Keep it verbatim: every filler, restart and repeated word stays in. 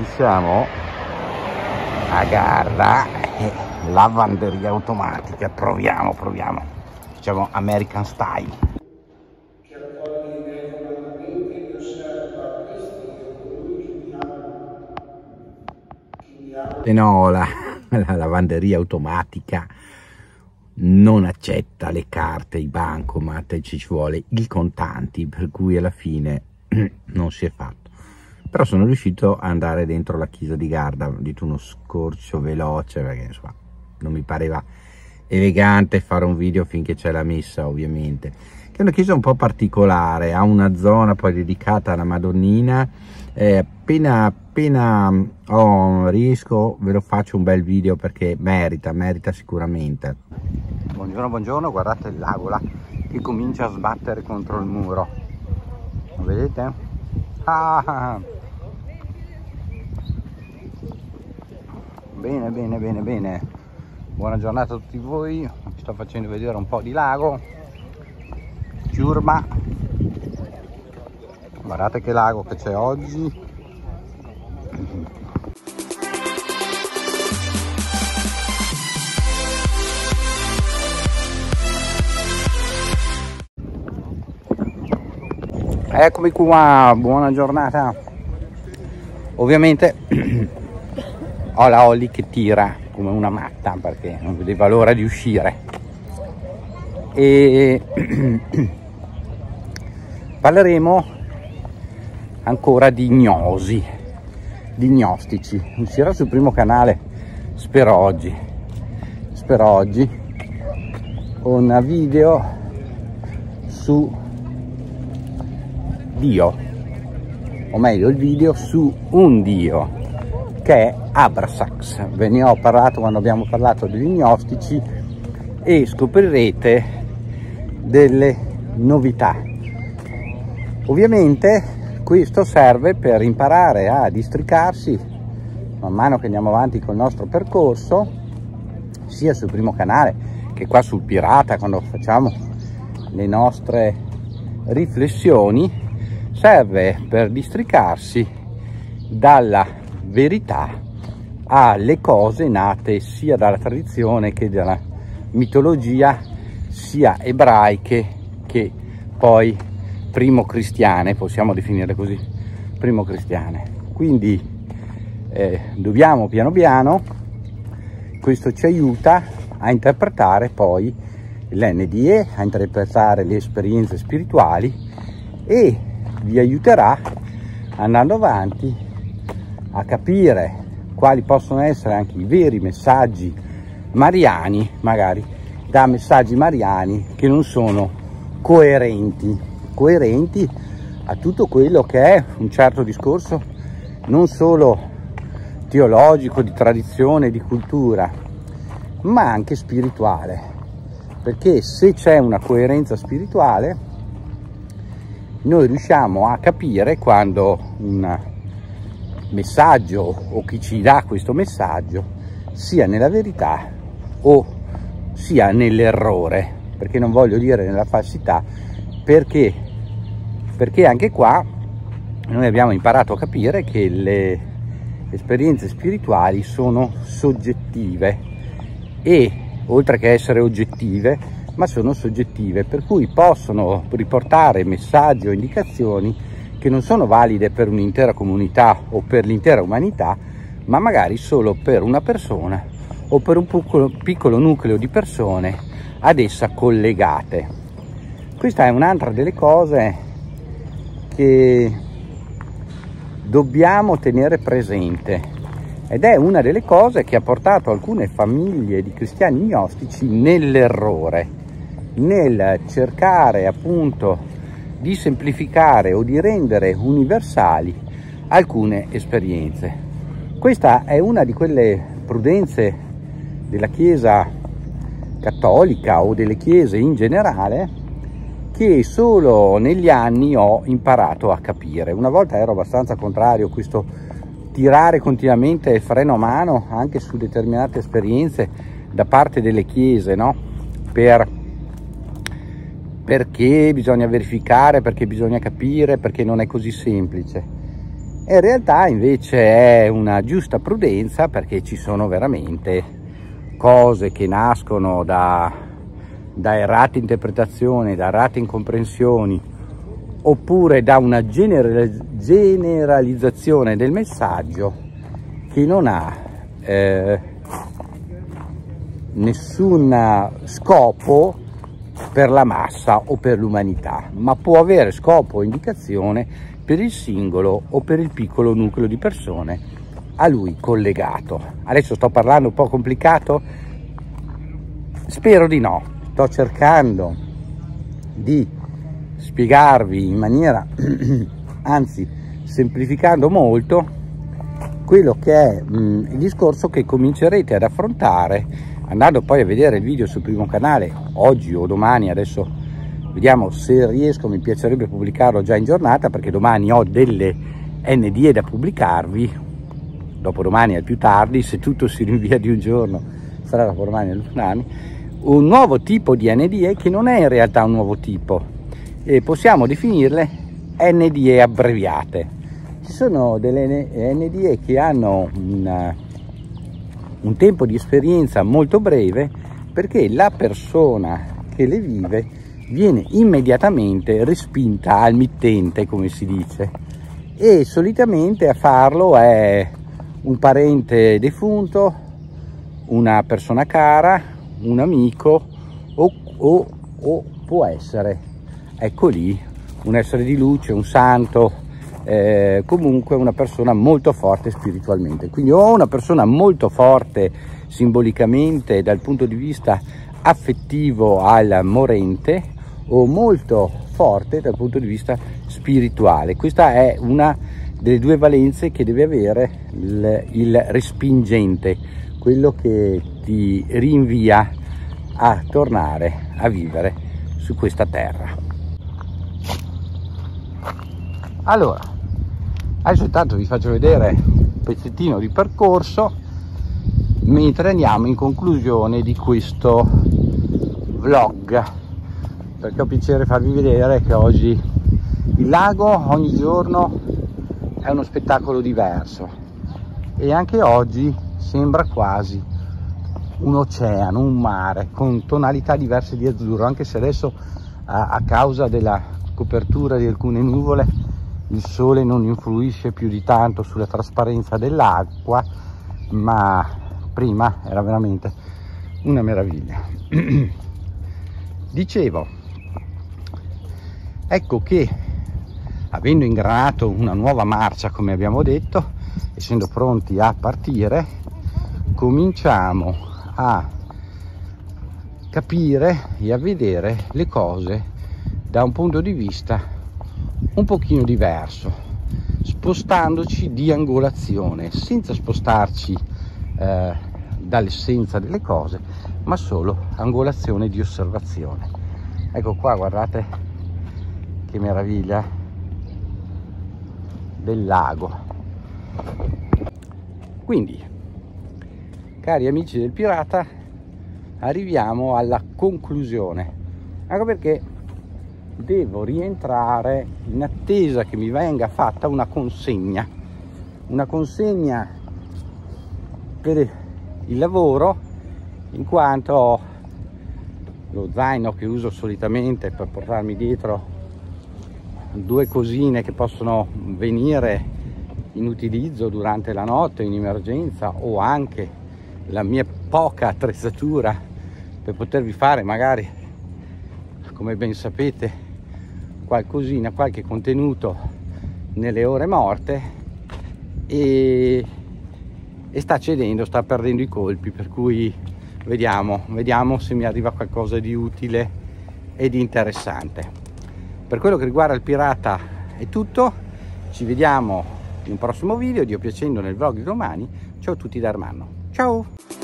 Oggi siamo a Garda, lavanderia automatica. Proviamo, proviamo. Facciamo American style. Che accoglie i miei comandamenti e mi osserva, questi è colui che mi ama. Che mi ama. E no, la, la lavanderia automatica non accetta le carte, i bancomat, ci vuole il contanti, per cui alla fine non si è fatto. Però sono riuscito ad andare dentro la chiesa di Garda, ho detto uno scorcio veloce, perché insomma non mi pareva elegante fare un video finché c'è la messa, ovviamente, che è una chiesa un po' particolare, ha una zona poi dedicata alla Madonnina. Eh, appena appena oh, riesco ve lo faccio un bel video, perché merita, merita sicuramente. Buongiorno, buongiorno, guardate il lago là che comincia a sbattere contro il muro, lo vedete? Ah! Bene, bene, bene, bene. Buona giornata a tutti voi. Vi sto facendo vedere un po' di lago. Ciurma. Guardate che lago che c'è oggi. Eccomi qua, buona giornata. Ovviamente ho la Holly che tira come una matta perché non vedeva l'ora di uscire, e parleremo ancora di gnosi, di gnostici. Uscirà sul primo canale, spero oggi, spero oggi, un video su Dio, o meglio il video su un Dio che è Abrasax. Ve ne ho parlato quando abbiamo parlato degli gnostici e scoprirete delle novità. Ovviamente questo serve per imparare a districarsi man mano che andiamo avanti col nostro percorso, sia sul primo canale che qua sul Pirata, quando facciamo le nostre riflessioni. Serve per districarsi dalla verità alle cose nate sia dalla tradizione che dalla mitologia, sia ebraiche che poi primo cristiane, possiamo definire così, primo cristiane. Quindi eh, dobbiamo piano piano, questo ci aiuta a interpretare poi l'N D E, a interpretare le esperienze spirituali, e vi aiuterà andando avanti a capire quali possono essere anche i veri messaggi mariani, magari da messaggi mariani che non sono coerenti, coerenti a tutto quello che è un certo discorso non solo teologico, di tradizione, di cultura, ma anche spirituale. Perché se c'è una coerenza spirituale, noi riusciamo a capire quando un messaggio o chi ci dà questo messaggio sia nella verità o sia nell'errore, perché non voglio dire nella falsità, perché perché anche qua noi abbiamo imparato a capire che le esperienze spirituali sono soggettive, e oltre che essere oggettive, ma sono soggettive, per cui possono riportare messaggi o indicazioni che non sono valide per un'intera comunità o per l'intera umanità, ma magari solo per una persona o per un piccolo, piccolo nucleo di persone ad essa collegate. Questa è un'altra delle cose che dobbiamo tenere presente, ed è una delle cose che ha portato alcune famiglie di cristiani gnostici nell'errore, nel cercare appunto di semplificare o di rendere universali alcune esperienze. Questa è una di quelle prudenze della Chiesa cattolica o delle chiese in generale che solo negli anni ho imparato a capire. Una volta ero abbastanza contrario a questo tirare continuamente freno a mano anche su determinate esperienze da parte delle chiese, no? Per perché bisogna verificare, perché bisogna capire, perché non è così semplice. E in realtà invece è una giusta prudenza, perché ci sono veramente cose che nascono da, da errate interpretazioni, da errate incomprensioni, oppure da una generalizzazione del messaggio che non ha eh, nessun scopo per la massa o per l'umanità, ma può avere scopo o indicazione per il singolo o per il piccolo nucleo di persone a lui collegato. Adesso sto parlando un po' complicato? Spero di no. Sto cercando di spiegarvi in maniera, anzi semplificando molto, quello che è mh, il discorso che comincerete ad affrontare andando poi a vedere il video sul primo canale oggi o domani. Adesso vediamo se riesco, mi piacerebbe pubblicarlo già in giornata, perché domani ho delle N D E da pubblicarvi, dopodomani al più tardi, se tutto si rinvia di un giorno sarà dopodomani al domani, un nuovo tipo di N D E che non è in realtà un nuovo tipo, e possiamo definirle N D E abbreviate. Ci sono delle N D E che hanno una, un tempo di esperienza molto breve, perché la persona che le vive viene immediatamente respinta al mittente, come si dice, e solitamente a farlo è un parente defunto, una persona cara, un amico o, o, o può essere, ecco lì, un essere di luce, un santo, eh, comunque una persona molto forte spiritualmente. Quindi o una persona molto forte simbolicamente dal punto di vista affettivo al morente, o molto forte dal punto di vista spirituale. Questa è una delle due valenze che deve avere il, il respingente, quello che ti rinvia a tornare a vivere su questa terra. Allora, adesso intanto vi faccio vedere un pezzettino di percorso mentre andiamo in conclusione di questo vlog, perché ho piacere farvi vedere che oggi il lago ogni giorno è uno spettacolo diverso, e anche oggi sembra quasi un oceano, un mare con tonalità diverse di azzurro, anche se adesso a, a causa della copertura di alcune nuvole il sole non influisce più di tanto sulla trasparenza dell'acqua, ma prima era veramente una meraviglia. Dicevo, ecco che avendo ingranato una nuova marcia, come abbiamo detto, essendo pronti a partire, cominciamo a capire e a vedere le cose da un punto di vista un pochino diverso, spostandoci di angolazione, senza spostarci eh, dall'essenza delle cose, ma solo angolazione di osservazione. Ecco qua, guardate che meraviglia del lago. Quindi, cari amici del Pirata, arriviamo alla conclusione, ecco perché devo rientrare in attesa che mi venga fatta una consegna una consegna per il lavoro, in quanto ho lo zaino che uso solitamente per portarmi dietro due cosine che possono venire in utilizzo durante la notte in emergenza, o anche la mia poca attrezzatura per potervi fare magari, come ben sapete, qualcosina, qualche contenuto nelle ore morte, e, e sta cedendo, sta perdendo i colpi, per cui vediamo, vediamo se mi arriva qualcosa di utile e di interessante. Per quello che riguarda il Pirata è tutto, ci vediamo in un prossimo video, Dio piacendo, nel vlog di domani. Ciao a tutti da Ermanno, ciao!